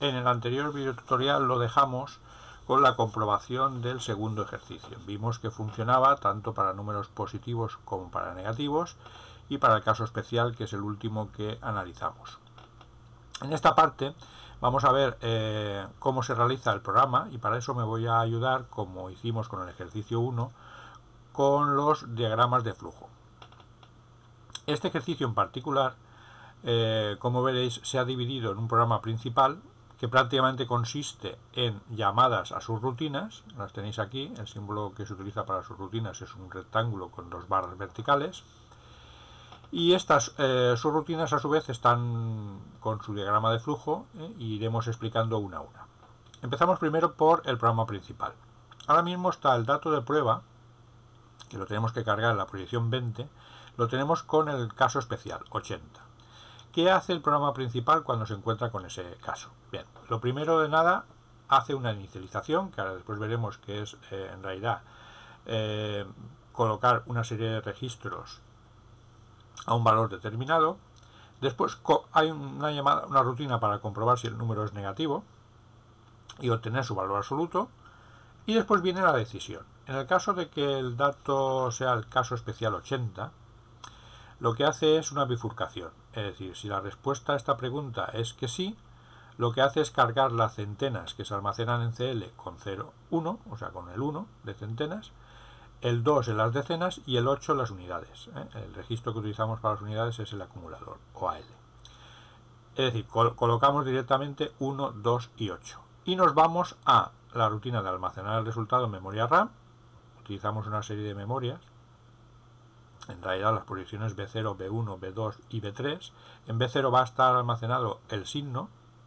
En el anterior video tutorial lo dejamos con la comprobación del segundo ejercicio. Vimos que funcionaba tanto para números positivos como para negativos y para el caso especial, que es el último que analizamos. En esta parte vamos a ver cómo se realiza el programa, y para eso me voy a ayudar, como hicimos con el ejercicio 1, con los diagramas de flujo. Este ejercicio en particular, como veréis, se ha dividido en un programa principal que prácticamente consiste en llamadas a sus rutinas. Las tenéis aquí. El símbolo que se utiliza para sus rutinas es un rectángulo con dos barras verticales, y estas subrutinas a su vez están con su diagrama de flujo, y iremos explicando una a una. Empezamos primero por el programa principal. Ahora mismo está el dato de prueba, que lo tenemos que cargar en la posición 20, lo tenemos con el caso especial 80. ¿Qué hace el programa principal cuando se encuentra con ese caso? Bien, lo primero de nada, hace una inicialización, que ahora después veremos que es en realidad colocar una serie de registros a un valor determinado. Después hay una rutina para comprobar si el número es negativo y obtener su valor absoluto. Y después viene la decisión. En el caso de que el dato sea el caso especial 80, lo que hace es una bifurcación. Es decir, si la respuesta a esta pregunta es que sí, lo que hace es cargar las centenas que se almacenan en CL con 0, 1, o sea, con el 1 de centenas, el 2 en las decenas y el 8 en las unidades. El registro que utilizamos para las unidades es el acumulador, o AL. Es decir, colocamos directamente 1, 2 y 8. Y nos vamos a la rutina de almacenar el resultado en memoria RAM. Utilizamos una serie de memorias. En realidad las posiciones B0, B1, B2 y B3. En B0 va a estar almacenado el signo.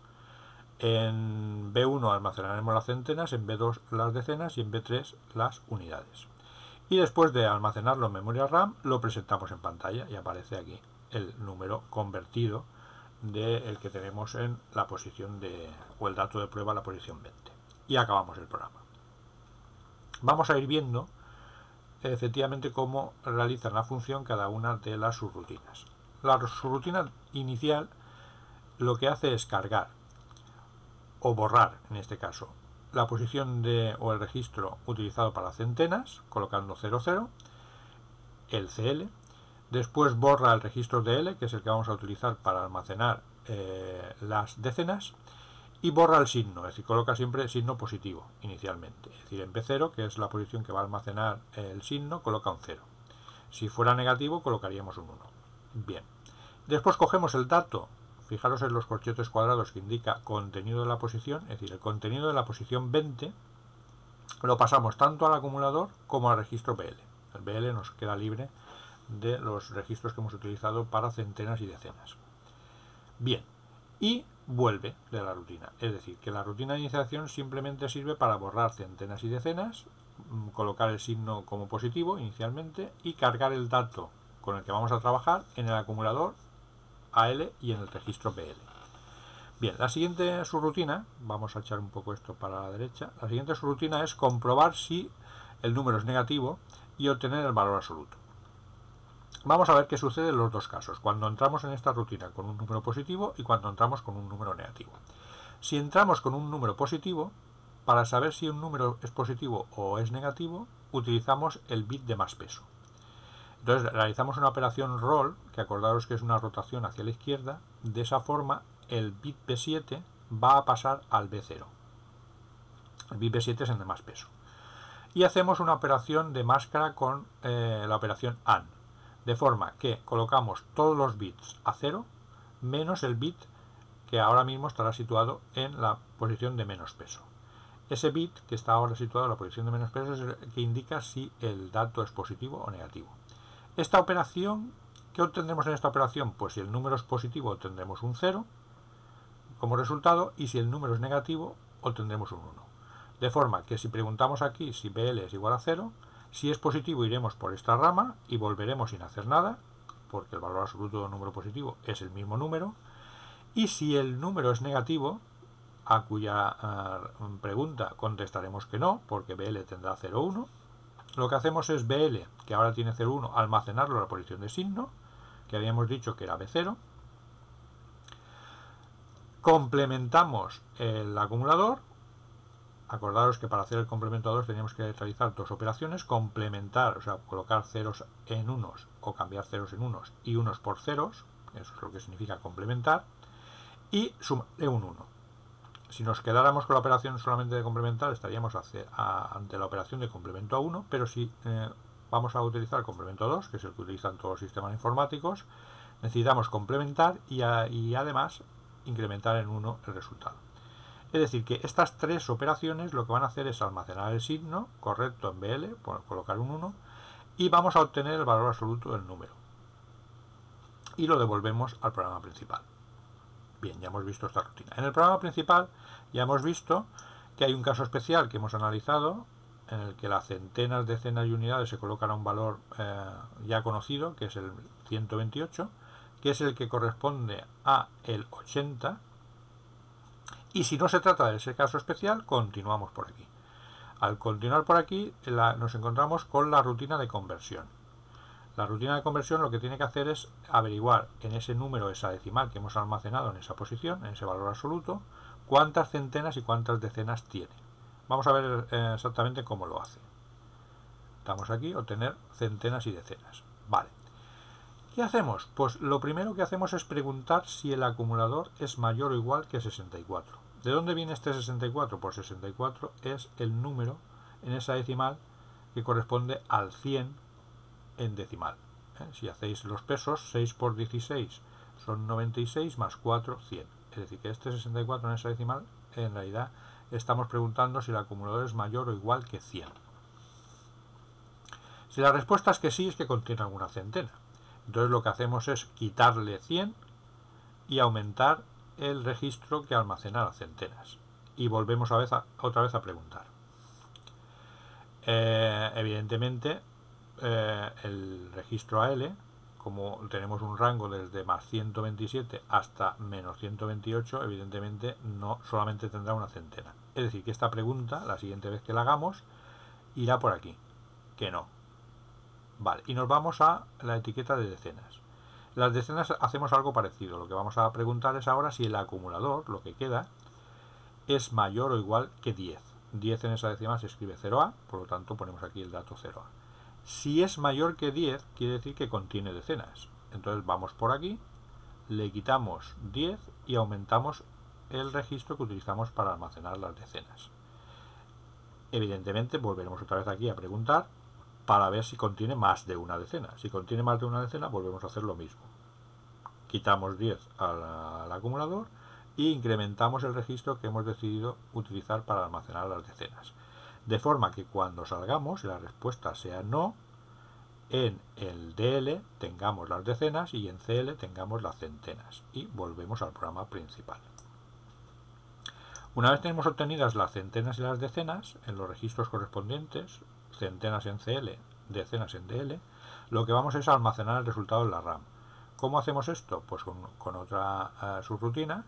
En B1 almacenaremos las centenas, en B2 las decenas y en B3 las unidades. Y después de almacenarlo en memoria RAM, lo presentamos en pantalla y aparece aquí el número convertido del que tenemos en la posición o el dato de prueba, la posición 20. Y acabamos el programa. Vamos a ir viendo efectivamente cómo realizan la función cada una de las subrutinas. La subrutina inicial lo que hace es cargar o borrar, en este caso, la posición o el registro utilizado para centenas, colocando 00, el CL. Después borra el registro de L, que es el que vamos a utilizar para almacenar las decenas, y borra el signo, es decir, coloca siempre el signo positivo inicialmente. Es decir, en P0, que es la posición que va a almacenar el signo, coloca un 0. Si fuera negativo, colocaríamos un 1. Bien. Después cogemos el dato, fijaros en los corchetes cuadrados que indica contenido de la posición, es decir, el contenido de la posición 20, lo pasamos tanto al acumulador como al registro BL. El BL nos queda libre de los registros que hemos utilizado para centenas y decenas. Bien, y vuelve de la rutina. Es decir, que la rutina de iniciación simplemente sirve para borrar centenas y decenas, colocar el signo como positivo inicialmente y cargar el dato con el que vamos a trabajar en el acumulador AL y en el registro BL. Bien, la siguiente subrutina, vamos a echar un poco esto para la derecha, la siguiente subrutina es comprobar si el número es negativo y obtener el valor absoluto. Vamos a ver qué sucede en los dos casos, cuando entramos en esta rutina con un número positivo y cuando entramos con un número negativo. Si entramos con un número positivo, para saber si un número es positivo o es negativo, utilizamos el bit de más peso. Entonces realizamos una operación roll, que acordaros que es una rotación hacia la izquierda. De esa forma el bit B7 va a pasar al B0. El bit B7 es el de más peso. Y hacemos una operación de máscara con la operación AND. De forma que colocamos todos los bits a 0 menos el bit que ahora mismo estará situado en la posición de menos peso. Ese bit que está ahora situado en la posición de menos peso es el que indica si el dato es positivo o negativo. Esta operación, ¿qué obtendremos en esta operación? Pues si el número es positivo obtendremos un 0 como resultado, y si el número es negativo obtendremos un 1. De forma que si preguntamos aquí si BL es igual a 0, si es positivo iremos por esta rama y volveremos sin hacer nada, porque el valor absoluto de un número positivo es el mismo número. Y si el número es negativo, a cuya pregunta contestaremos que no, porque BL tendrá 0,1, lo que hacemos es BL, que ahora tiene 0,1, almacenarlo en la posición de signo, que habíamos dicho que era B0. Complementamos el acumulador. Acordaros que para hacer el complemento a 2 teníamos que realizar dos operaciones: complementar, o sea, colocar ceros en unos o cambiar ceros en unos y unos por ceros, eso es lo que significa complementar, y sumarle un 1. Si nos quedáramos con la operación solamente de complementar, estaríamos ante la operación de complemento a 1, pero si vamos a utilizar complemento a 2, que es el que utilizan todos los sistemas informáticos, necesitamos complementar y además incrementar en 1 el resultado. Es decir, que estas tres operaciones lo que van a hacer es almacenar el signo correcto en BL, por colocar un 1, y vamos a obtener el valor absoluto del número. Y lo devolvemos al programa principal. Bien, ya hemos visto esta rutina. En el programa principal ya hemos visto que hay un caso especial que hemos analizado, en el que las centenas, decenas y unidades se colocan a un valor ya conocido, que es el 128, que es el que corresponde a el 80. Y si no se trata de ese caso especial, continuamos por aquí. Al continuar por aquí, nos encontramos con la rutina de conversión. La rutina de conversión lo que tiene que hacer es averiguar en ese número hexadecimal que hemos almacenado en esa posición, en ese valor absoluto, cuántas centenas y cuántas decenas tiene. Vamos a ver exactamente cómo lo hace. Damos aquí, obtener centenas y decenas. Vale. ¿Qué hacemos? Pues lo primero que hacemos es preguntar si el acumulador es mayor o igual que 64. ¿De dónde viene este 64? Pues 64 es el número en esa decimal que corresponde al 100 en decimal. Si hacéis los pesos, 6 por 16 son 96 más 4, 100. Es decir, que este 64 en esa decimal, en realidad estamos preguntando si el acumulador es mayor o igual que 100. Si la respuesta es que sí, es que contiene alguna centena. Entonces lo que hacemos es quitarle 100 y aumentar el registro que almacena las centenas. Y volvemos otra vez a preguntar. Evidentemente, el registro AL, como tenemos un rango desde más 127 hasta menos 128, evidentemente no solamente tendrá una centena. Es decir, que esta pregunta, la siguiente vez que la hagamos, irá por aquí, que no. Vale, y nos vamos a la etiqueta de decenas. Las decenas hacemos algo parecido. Lo que vamos a preguntar es ahora si el acumulador, lo que queda, es mayor o igual que 10. 10 en esa decimal se escribe 0A, por lo tanto ponemos aquí el dato 0A. Si es mayor que 10, quiere decir que contiene decenas. Entonces vamos por aquí, le quitamos 10 y aumentamos el registro que utilizamos para almacenar las decenas. Evidentemente volveremos otra vez aquí a preguntar para ver si contiene más de una decena. Si contiene más de una decena, volvemos a hacer lo mismo. Quitamos 10 al acumulador e incrementamos el registro que hemos decidido utilizar para almacenar las decenas. De forma que cuando salgamos y la respuesta sea no, en el DL tengamos las decenas y en CL tengamos las centenas. Y volvemos al programa principal. Una vez tenemos obtenidas las centenas y las decenas en los registros correspondientes, centenas en CL, decenas en DL, lo que vamos es almacenar el resultado en la RAM. ¿Cómo hacemos esto? Pues con otra subrutina,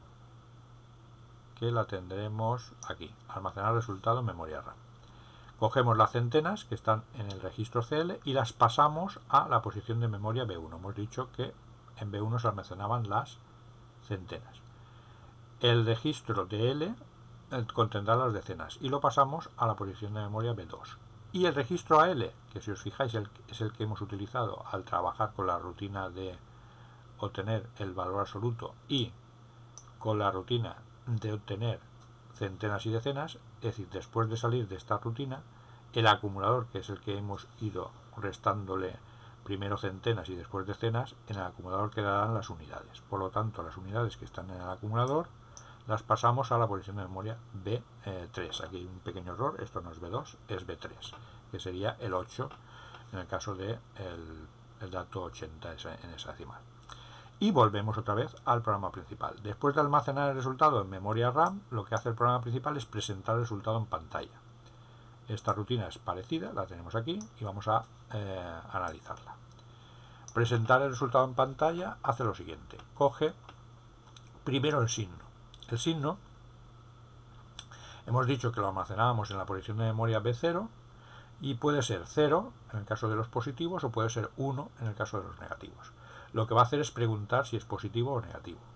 que la tendremos aquí, almacenar el resultado en memoria RAM. Cogemos las centenas que están en el registro CL y las pasamos a la posición de memoria B1. Hemos dicho que en B1 se almacenaban las centenas. El registro DL contendrá las decenas y lo pasamos a la posición de memoria B2. Y el registro AL, que si os fijáis es el que hemos utilizado al trabajar con la rutina de obtener el valor absoluto y con la rutina de obtener centenas y decenas, es decir, después de salir de esta rutina, el acumulador, que es el que hemos ido restándole primero centenas y después decenas, en el acumulador quedarán las unidades. Por lo tanto, las unidades que están en el acumulador las pasamos a la posición de memoria B3. Aquí hay un pequeño error, esto no es B2, es B3, que sería el 8 en el caso de el dato 80 en esa decimal. Y volvemos otra vez al programa principal. Después de almacenar el resultado en memoria RAM, lo que hace el programa principal es presentar el resultado en pantalla. Esta rutina es parecida, la tenemos aquí y vamos a analizarla. Presentar el resultado en pantalla hace lo siguiente: coge primero el signo. El signo hemos dicho que lo almacenábamos en la posición de memoria B0 y puede ser 0 en el caso de los positivos o puede ser 1 en el caso de los negativos. Lo que va a hacer es preguntar si es positivo o negativo.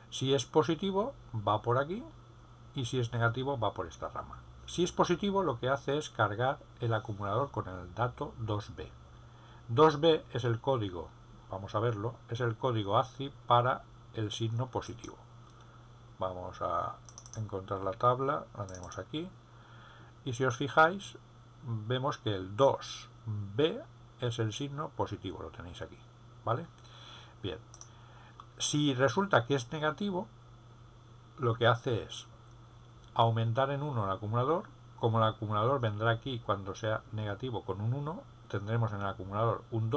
Si es positivo, va por aquí, y si es negativo, va por esta rama. Si es positivo, lo que hace es cargar el acumulador con el dato 2B. 2B es el código, vamos a verlo, es el código ASCII para el signo positivo. Vamos a encontrar la tabla, la tenemos aquí, y si os fijáis, vemos que el 2B es el signo positivo, lo tenéis aquí, ¿vale? Bien, si resulta que es negativo, lo que hace es aumentar en 1 el acumulador. Como el acumulador vendrá aquí cuando sea negativo con un 1, tendremos en el acumulador un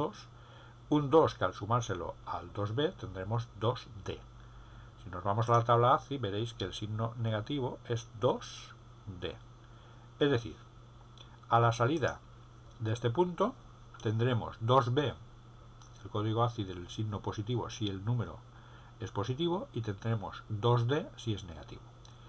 2 que al sumárselo al 2B tendremos 2D. Si nos vamos a la tabla ASCII veréis que el signo negativo es 2D. Es decir, a la salida de este punto tendremos 2B, el código ASCII del signo positivo si el número es positivo, y tendremos 2D si es negativo.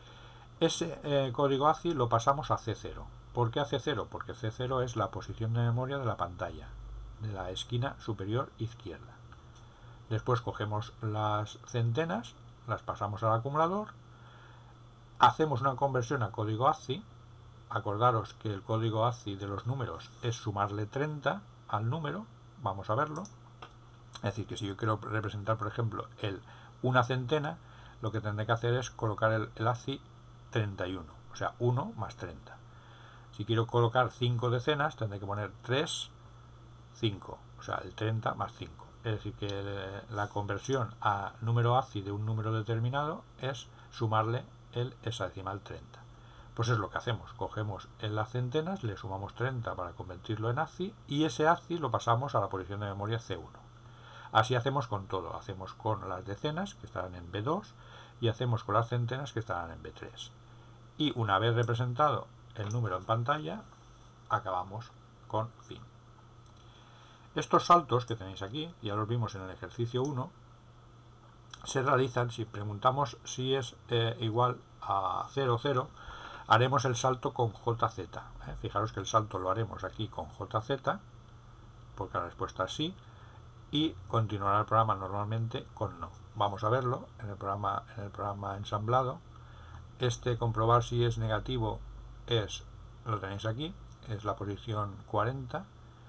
Ese código ASCII lo pasamos a C0. ¿Por qué a C0? Porque C0 es la posición de memoria de la pantalla, de la esquina superior izquierda. Después cogemos las centenas, las pasamos al acumulador, hacemos una conversión a código ASCII. Acordaros que el código ASCII de los números es sumarle 30 al número, vamos a verlo. Es decir, que si yo quiero representar, por ejemplo, una centena, lo que tendré que hacer es colocar el ASCII 31, o sea, 1 más 30. Si quiero colocar 5 decenas, tendré que poner 3, 5, o sea, el 30 más 5. Es decir, que la conversión a número ASCII de un número determinado es sumarle el hexadecimal 30. Pues es lo que hacemos, cogemos en las centenas, le sumamos 30 para convertirlo en ASCII, y ese ASCII lo pasamos a la posición de memoria C1. Así hacemos con todo, hacemos con las decenas, que estarán en B2, y hacemos con las centenas, que estarán en B3. Y una vez representado el número en pantalla, acabamos con fin. Estos saltos que tenéis aquí, ya los vimos en el ejercicio 1, se realizan si preguntamos si es igual a 0, 0, haremos el salto con JZ. Fijaros que el salto lo haremos aquí con JZ, porque la respuesta es sí, y continuará el programa normalmente con no. Vamos a verlo en el programa ensamblado. Comprobar si es negativo lo tenéis aquí, es la posición 40,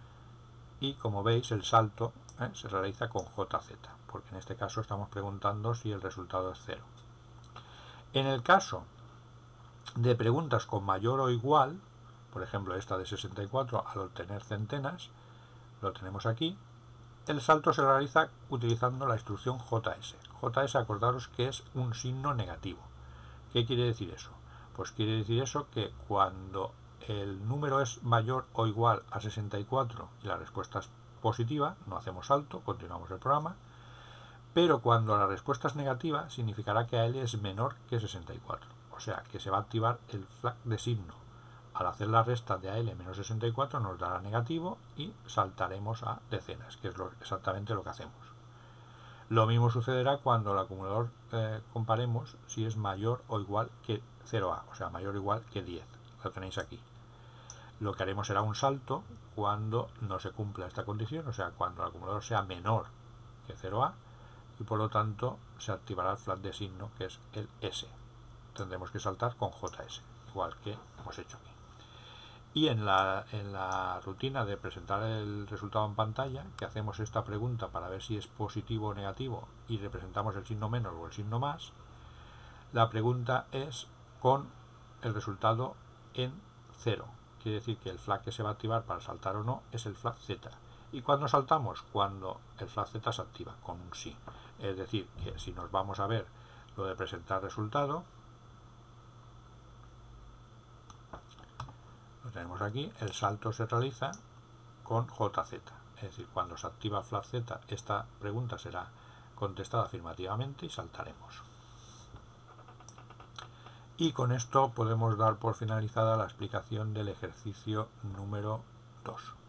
y como veis el salto se realiza con JZ, porque en este caso estamos preguntando si el resultado es 0. En el caso de preguntas con mayor o igual, por ejemplo esta de 64, al obtener centenas, lo tenemos aquí, el salto se realiza utilizando la instrucción JS. JS, acordaros que es un signo negativo. ¿Qué quiere decir eso? Pues quiere decir eso que cuando el número es mayor o igual a 64 y la respuesta es positiva, no hacemos salto, continuamos el programa, pero cuando la respuesta es negativa significará que AL es menor que 64, o sea que se va a activar el flag de signo. Al hacer la resta de AL menos 64 nos dará negativo y saltaremos a decenas, que es exactamente lo que hacemos. Lo mismo sucederá cuando el acumulador comparemos si es mayor o igual que 0A, o sea, mayor o igual que 10. Lo tenéis aquí. Lo que haremos será un salto cuando no se cumpla esta condición, o sea, cuando el acumulador sea menor que 0A, y por lo tanto se activará el flag de signo, que es el S. Tendremos que saltar con JS, igual que hemos hecho aquí. Y en la rutina de presentar el resultado en pantalla, que hacemos esta pregunta para ver si es positivo o negativo y representamos el signo menos o el signo más, la pregunta es con el resultado en 0. Quiere decir que el flag que se va a activar para saltar o no es el flag Z. ¿Y cuándo saltamos? Cuando el flag Z se activa con un sí. Es decir, que si nos vamos a ver lo de presentar resultado, lo tenemos aquí, el salto se realiza con JZ, es decir, cuando se activa flag Z, esta pregunta será contestada afirmativamente y saltaremos. Y con esto podemos dar por finalizada la explicación del ejercicio número 2.